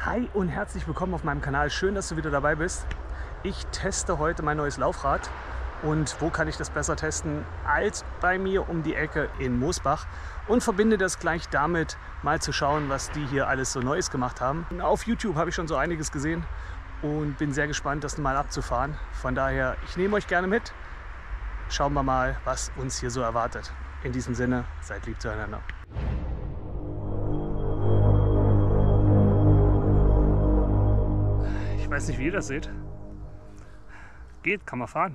Hi und herzlich willkommen auf meinem Kanal. Schön, dass du wieder dabei bist. Ich teste heute mein neues Laufrad. Und wo kann ich das besser testen als bei mir um die Ecke in Moosbach? Und verbinde das gleich damit, mal zu schauen, was die hier alles so Neues gemacht haben. Und auf YouTube habe ich schon so einiges gesehen und bin sehr gespannt, das mal abzufahren. Von daher, ich nehme euch gerne mit. Schauen wir mal, was uns hier so erwartet. In diesem Sinne, seid lieb zueinander. Ich weiß nicht, wie ihr das seht. Geht, kann man fahren.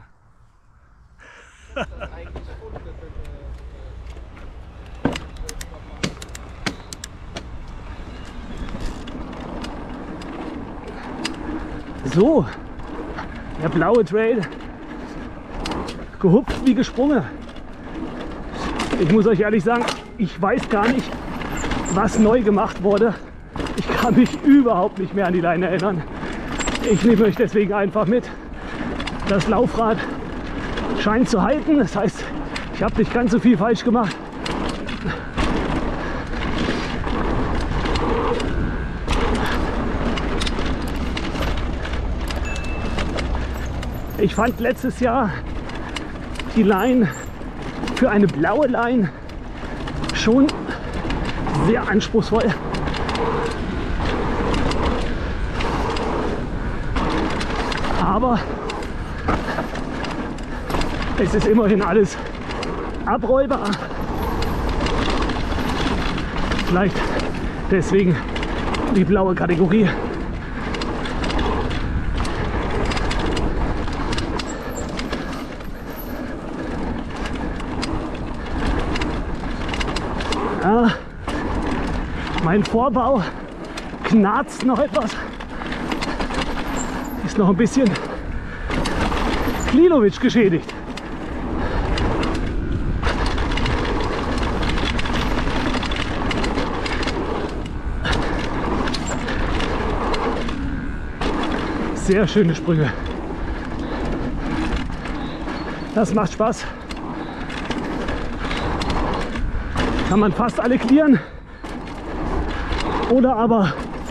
So, der blaue Trail, gehupft wie gesprungen. Ich muss euch ehrlich sagen, ich weiß gar nicht, was neu gemacht wurde. Ich kann mich überhaupt nicht mehr an die Leine erinnern. Ich nehme euch deswegen einfach mit. Das Laufrad scheint zu halten, das heißt, ich habe nicht ganz so viel falsch gemacht. Ich fand letztes Jahr die Line für eine blaue Line schon sehr anspruchsvoll. Aber es ist immerhin alles abrollbar. Vielleicht deswegen die blaue Kategorie. Ja, mein Vorbau knarzt noch etwas. Ist noch ein bisschen Klinovic geschädigt. Sehr schöne Sprünge. Das macht Spaß. Kann man fast alle clearen. Oder aber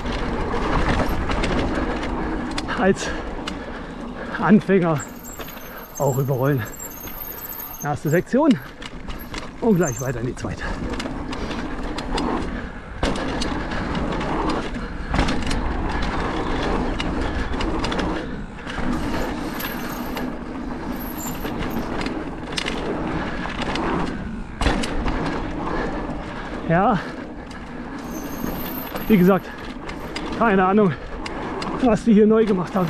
als Anfänger auch überrollen. Erste Sektion und gleich weiter in die zweite. Ja, wie gesagt, keine Ahnung, was die hier neu gemacht haben.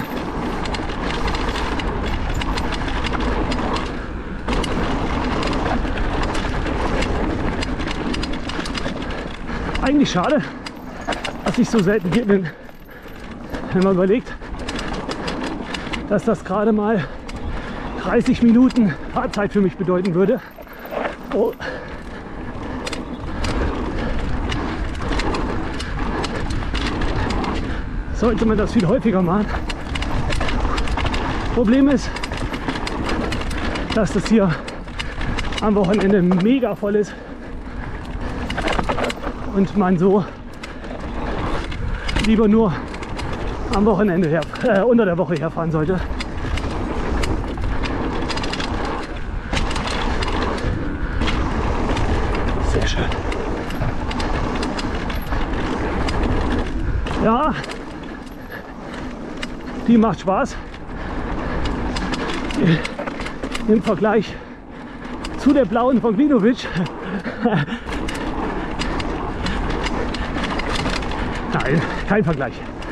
Eigentlich schade, dass ich so selten hier bin, wenn man überlegt, dass das gerade mal 30 Minuten Fahrzeit für mich bedeuten würde. Oh. Sollte man das viel häufiger machen. Problem ist, dass das hier am Wochenende mega voll ist und man so lieber nur am Wochenende unter der Woche herfahren sollte. Sehr schön. Ja, die macht Spaß. Im Vergleich zu der blauen von Klinovic. Nein, kein Vergleich.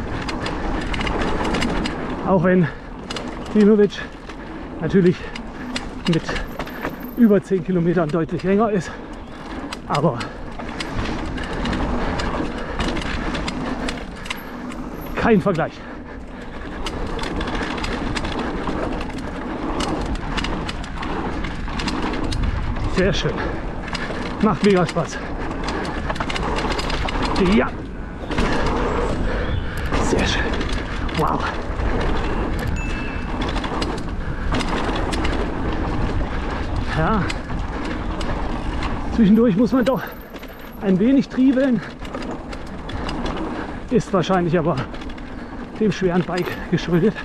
Auch wenn Klinovic natürlich mit über 10 Kilometern deutlich länger ist. Aber kein Vergleich. Sehr schön. Macht mega Spaß. Ja. Sehr schön. Wow. Ja. Zwischendurch muss man doch ein wenig triebeln. Ist wahrscheinlich aber dem schweren Bike geschuldet.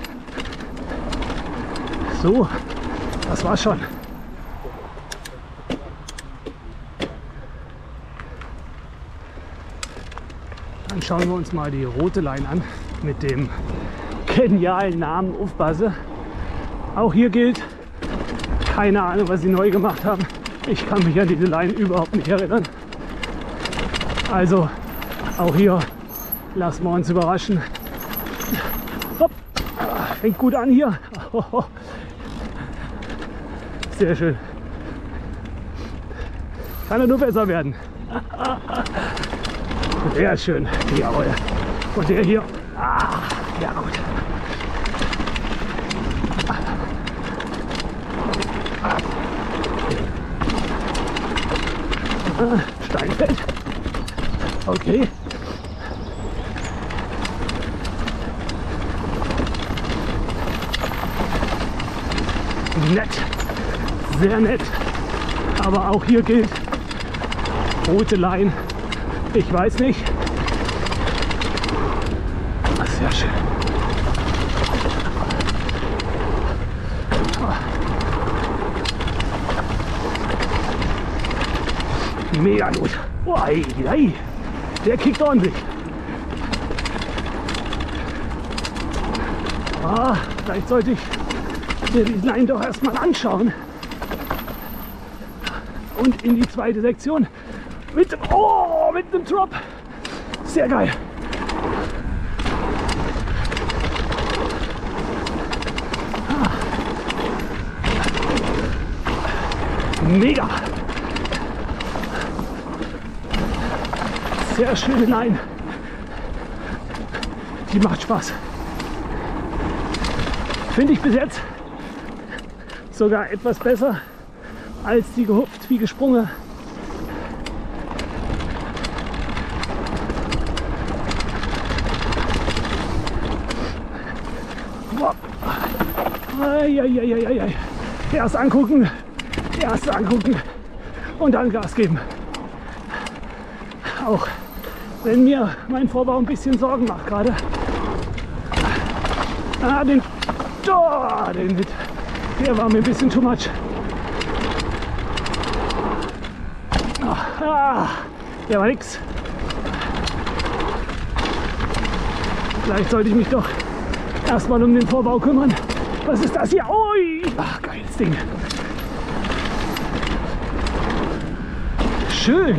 So, das war's schon. Dann schauen wir uns mal die rote Line an mit dem genialen Namen Ufbasse. Auch hier gilt, keine Ahnung, was sie neu gemacht haben. Ich kann mich an diese Line überhaupt nicht erinnern. Also auch hier lassen wir uns überraschen. Hopp. Fängt gut an hier. Sehr schön. Kann er nur besser werden. Der ist schön. Jawohl. Und der hier. Ja gut. Steinfeld. Okay. Nett. Sehr nett. Aber auch hier gilt, rote Line. Ich weiß nicht. Sehr schön. Mega gut. Oh, ei, ei. Der kickt ordentlich. Vielleicht sollte ich mir die Line doch erstmal anschauen. Und in die zweite Sektion mit dem Drop. Sehr geil. Mega. Sehr schöne Line. Die macht Spaß. Finde ich bis jetzt sogar etwas besser als die gehupft wie gesprungen. Erst angucken und dann Gas geben. Auch wenn mir mein Vorbau ein bisschen Sorgen macht gerade. Der war mir ein bisschen too much. Der war nix. Vielleicht sollte ich mich doch erstmal um den Vorbau kümmern. Was ist das hier? Ui! Ach, geiles Ding. Schön.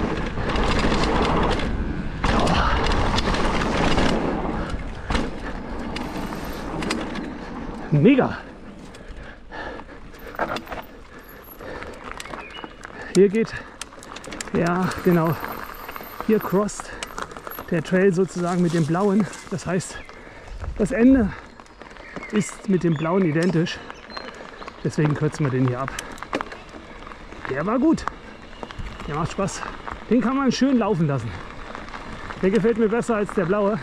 Mega. Hier geht, ja genau, hier crosst der Trail sozusagen mit dem blauen. Das heißt, das Ende ist mit dem blauen identisch. Deswegen kürzen wir den hier ab. Der war gut. Der macht Spaß. Den kann man schön laufen lassen. Der gefällt mir besser als der blaue.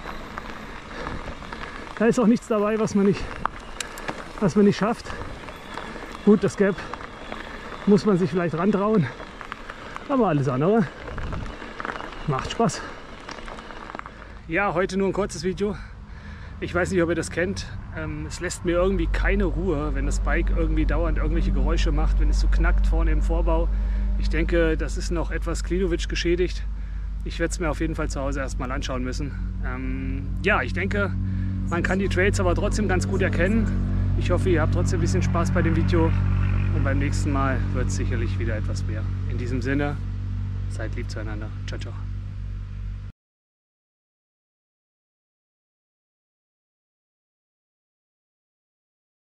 Da ist auch nichts dabei, was man nicht schafft. Gut, das Gap muss man sich vielleicht rantrauen. Aber alles andere macht Spaß. Ja, heute nur ein kurzes Video. Ich weiß nicht, ob ihr das kennt. Es lässt mir irgendwie keine Ruhe, wenn das Bike irgendwie dauernd irgendwelche Geräusche macht, wenn es so knackt vorne im Vorbau. Ich denke, das ist noch etwas Klinovic geschädigt. Ich werde es mir auf jeden Fall zu Hause erstmal anschauen müssen. Ja, ich denke, man kann die Trails aber trotzdem ganz gut erkennen. Ich hoffe, ihr habt trotzdem ein bisschen Spaß bei dem Video. Und beim nächsten Mal wird es sicherlich wieder etwas mehr. In diesem Sinne, seid lieb zueinander. Ciao, ciao.